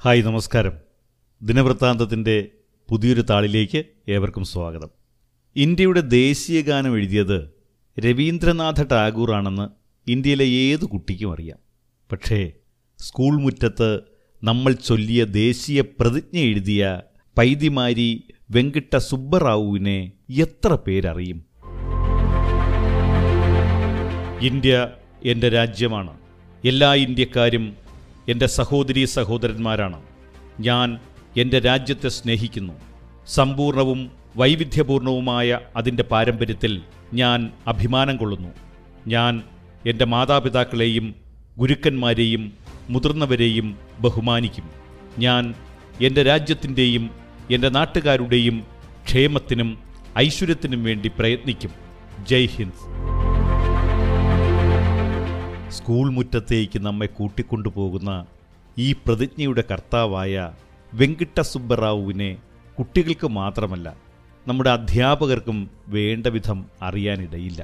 Hi നമസ്കാരം. ദിനവൃത്താന്തത്തിൻ്റെ പുതിയൊരു താളിലേക്ക് ഏവർക്കും സ്വാഗതം. ഇന്ത്യയുടെ ദേശീയ ഗാനം എഴുതിയത് രവീന്ദ്രനാഥ ടാഗോറാണെന്ന് ഇന്ത്യയിലെ ഏതു കുട്ടിക്കും അറിയാം. പക്ഷേ സ്കൂൾ മുറ്റത്ത് നമ്മൾ ചൊല്ലിയ ദേശീയ പ്രതിജ്ഞ എഴുതിയ പൈദിമാരി വെങ്കിട്ട സുബ്ബറാവുവിനെ എത്ര പേരറിയും? ഇന്ത്യ എൻ്റെ രാജ്യമാണ്. എല്ലാ ഇന്ത്യക്കാരും എൻ്റെ സഹോദരീ സഹോദരന്മാരാണ്. ഞാൻ എൻ്റെ രാജ്യത്തെ സ്നേഹിക്കുന്നു. സമ്പൂർണവും വൈവിധ്യപൂർണവുമായ അതിൻ്റെ പാരമ്പര്യത്തിൽ ഞാൻ അഭിമാനം കൊള്ളുന്നു. ഞാൻ എൻ്റെ മാതാപിതാക്കളെയും ഗുരുക്കന്മാരെയും മുതിർന്നവരെയും ബഹുമാനിക്കും. ഞാൻ എൻ്റെ രാജ്യത്തിൻ്റെയും എൻ്റെ നാട്ടുകാരുടെയും ക്ഷേമത്തിനും ഐശ്വര്യത്തിനും വേണ്ടി പ്രയത്നിക്കും. ജയ് ഹിന്ദ്. സ്കൂൾ മുറ്റത്തേക്ക് നമ്മെ കൂട്ടിക്കൊണ്ടുപോകുന്ന ഈ പ്രതിജ്ഞയുടെ കർത്താവായ വെങ്കിട്ട സുബ്ബറാവുവിനെ കുട്ടികൾക്ക് മാത്രമല്ല നമ്മുടെ അധ്യാപകർക്കും വേണ്ട വിധം അറിയാനിടയില്ല.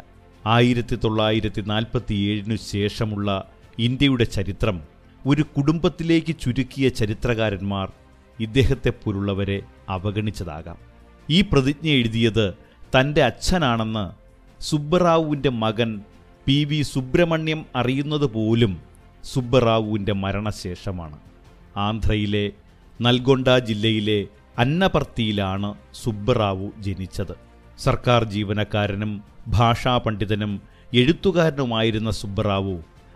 1947 ശേഷമുള്ള ഇന്ത്യയുടെ ചരിത്രം ഒരു കുടുംബത്തിലേക്ക് ചുരുക്കിയ ചരിത്രകാരന്മാർ ഇദ്ദേഹത്തെപ്പോലുള്ളവരെ അവഗണിച്ചതാകാം. ഈ പ്രതിജ്ഞ എഴുതിയത് തൻ്റെ അച്ഛനാണെന്ന് സുബ്ബറാവുവിൻ്റെ മകൻ P.V.G സുബ്രഹ്മണ്യം അറിയുന്നത് പോലും സുബ്ബറാവുവിൻ്റെ മരണശേഷമാണ്. ആന്ധ്രയിലെ നൽഗൊണ്ട ജില്ലയിലെ അന്നപർത്തിയിലാണ് സുബ്ബറാവു ജനിച്ചത്. സർക്കാർ ജീവനക്കാരനും ഭാഷാ പണ്ഡിതനും എഴുത്തുകാരനുമായിരുന്ന സുബ്ബറാവു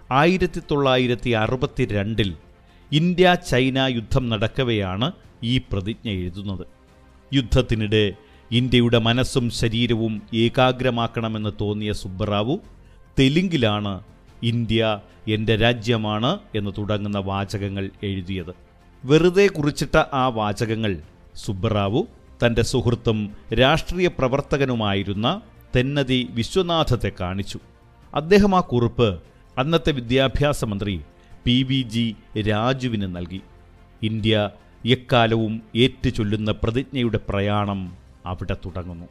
1962 ഇന്ത്യ ചൈന യുദ്ധം നടക്കവെയാണ് ഈ പ്രതിജ്ഞ എഴുതുന്നത്. യുദ്ധത്തിനിടെ ഇന്ത്യയുടെ മനസ്സും ശരീരവും ഏകാഗ്രമാക്കണമെന്ന് തോന്നിയ സുബ്ബറാവു തെലുങ്കിലാണ് ഇന്ത്യ എൻ്റെ രാജ്യമാണ് എന്ന് തുടങ്ങുന്ന വാചകങ്ങൾ എഴുതിയത്. വെറുതെ കുറിച്ചിട്ട ആ വാചകങ്ങൾ സുബ്ബറാവു തൻ്റെ സുഹൃത്തും രാഷ്ട്രീയ പ്രവർത്തകനുമായിരുന്ന തെന്നതി വിശ്വനാഥത്തെ കാണിച്ചു. അദ്ദേഹം ആ കുറിപ്പ് അന്നത്തെ വിദ്യാഭ്യാസ മന്ത്രി P.V.G രാജുവിന് നൽകി. ഇന്ത്യ എക്കാലവും ഏറ്റുചൊല്ലുന്ന പ്രതിജ്ഞയുടെ പ്രയാണം അവിടെ തുടങ്ങുന്നു.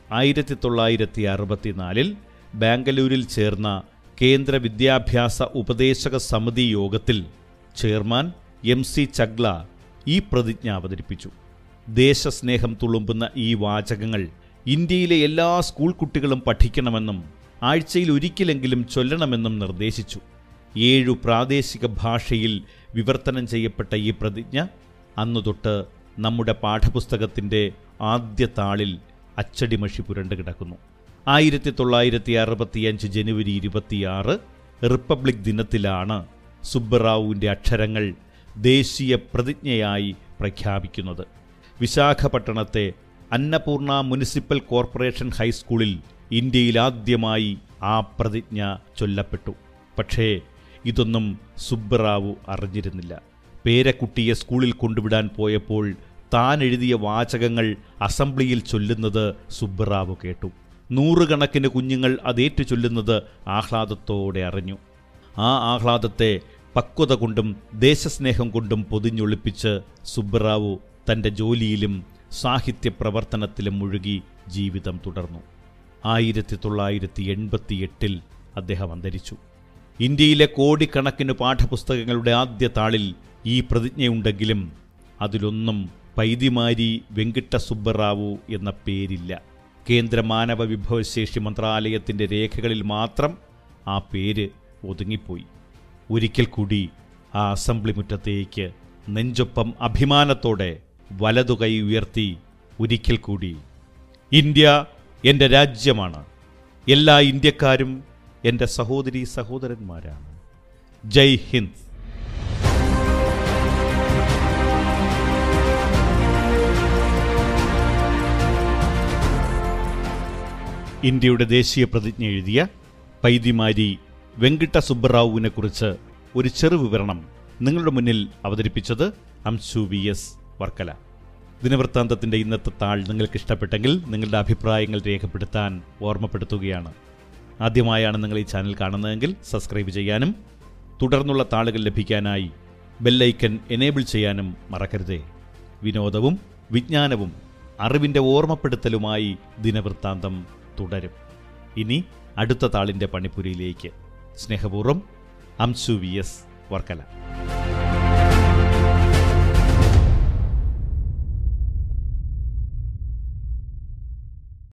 1964 ബാംഗ്ലൂരിൽ ചേർന്ന കേന്ദ്ര വിദ്യാഭ്യാസ ഉപദേശക സമിതി യോഗത്തിൽ ചെയർമാൻ MC ചഗ്ല ഈ പ്രതിജ്ഞ അവതരിപ്പിച്ചു. ദേശസ്നേഹം തുളുമ്പുന്ന ഈ വാചകങ്ങൾ ഇന്ത്യയിലെ എല്ലാ സ്കൂൾ കുട്ടികളും പഠിക്കണമെന്നും ആഴ്ചയിൽ ഒരിക്കലെങ്കിലും ചൊല്ലണമെന്നും നിർദ്ദേശിച്ചു. 7 പ്രാദേശിക ഭാഷയിൽ വിവർത്തനം ചെയ്യപ്പെട്ട ഈ പ്രതിജ്ഞ അന്നുതൊട്ട് നമ്മുടെ പാഠപുസ്തകത്തിൻ്റെ ആദ്യ താളിൽ അച്ചടിമഷി പുരണ്ടു കിടക്കുന്നു. 1965 ജനുവരി 26 റിപ്പബ്ലിക് ദിനത്തിലാണ് സുബ്ബറാവുവിൻ്റെ അക്ഷരങ്ങൾ ദേശീയ പ്രതിജ്ഞയായി പ്രഖ്യാപിക്കുന്നത്. വിശാഖപട്ടണത്തെ അന്നപൂർണ മുനിസിപ്പൽ കോർപ്പറേഷൻ ഹൈസ്കൂളിൽ ഇന്ത്യയിൽ ആദ്യമായി ആ പ്രതിജ്ഞ ചൊല്ലപ്പെട്ടു. പക്ഷേ ഇതൊന്നും സുബ്ബറാവു അറിഞ്ഞിരുന്നില്ല. പേരക്കുട്ടിയെ സ്കൂളിൽ കൊണ്ടുവിടാൻ പോയപ്പോൾ താൻ എഴുതിയ വാചകങ്ങൾ അസംബ്ലിയിൽ ചൊല്ലുന്നത് സുബ്ബറാവു കേട്ടു. 100 കണക്കിന് കുഞ്ഞുങ്ങൾ അതേറ്റു ചൊല്ലുന്നത് ആഹ്ലാദത്തോടെ അറിഞ്ഞു. ആ ആഹ്ലാദത്തെ പക്വത കൊണ്ടും ദേശസ്നേഹം കൊണ്ടും പൊതിഞ്ഞൊളിപ്പിച്ച് സുബ്ബറാവു തൻ്റെ ജോലിയിലും സാഹിത്യ പ്രവർത്തനത്തിലും മുഴുകി ജീവിതം തുടർന്നു. 1988 അദ്ദേഹം അന്തരിച്ചു. ഇന്ത്യയിലെ കോടിക്കണക്കിന് പാഠപുസ്തകങ്ങളുടെ ആദ്യ താളിൽ ഈ പ്രതിജ്ഞയുണ്ടെങ്കിലും അതിലൊന്നും പൈദിമാരി വെങ്കിട്ട സുബ്ബറാവു എന്ന പേരില്ല. കേന്ദ്ര മാനവ വിഭവശേഷി മന്ത്രാലയത്തിൻ്റെ രേഖകളിൽ മാത്രം ആ പേര് ഒതുങ്ങിപ്പോയി. ഒരിക്കൽ കൂടി ആ അസംബ്ലി മുറ്റത്തേക്ക് നെഞ്ചൊപ്പം അഭിമാനത്തോടെ വലതുകൈ ഉയർത്തി ഒരിക്കൽ കൂടി ഇന്ത്യ എൻ്റെ രാജ്യമാണ്. എല്ലാ ഇന്ത്യക്കാരും എൻ്റെ സഹോദരീ സഹോദരന്മാരാണ്. ജയ് ഹിന്ദ്. ഇന്ത്യയുടെ ദേശീയ പ്രതിജ്ഞ എഴുതിയ പൈദിമാരി വെങ്കിട്ട സുബ്ബറാവുവിനെക്കുറിച്ച് ഒരു ചെറു വിവരണം നിങ്ങളുടെ മുന്നിൽ അവതരിപ്പിച്ചത് അംശു VS വർക്കല. ദിനവൃത്താന്തത്തിൻ്റെ ഇന്നത്തെ താൾ നിങ്ങൾക്ക് ഇഷ്ടപ്പെട്ടെങ്കിൽ നിങ്ങളുടെ അഭിപ്രായങ്ങൾ രേഖപ്പെടുത്താൻ ഓർമ്മപ്പെടുത്തുകയാണ്. ആദ്യമായാണ് നിങ്ങൾ ഈ ചാനൽ കാണുന്നതെങ്കിൽ സബ്സ്ക്രൈബ് ചെയ്യാനും തുടർന്നുള്ള താളുകൾ ലഭിക്കാനായി ബെല്ലൈക്കൺ എനേബിൾ ചെയ്യാനും മറക്കരുതേ. വിനോദവും വിജ്ഞാനവും അറിവിൻ്റെ ഓർമ്മപ്പെടുത്തലുമായി ദിനവൃത്താന്തം തുടരും. ഇനി അടുത്ത താളിൻ്റെ പണിപ്പുരയിലേക്ക്. സ്നേഹപൂർവ്വം അംശു VS വർക്കല.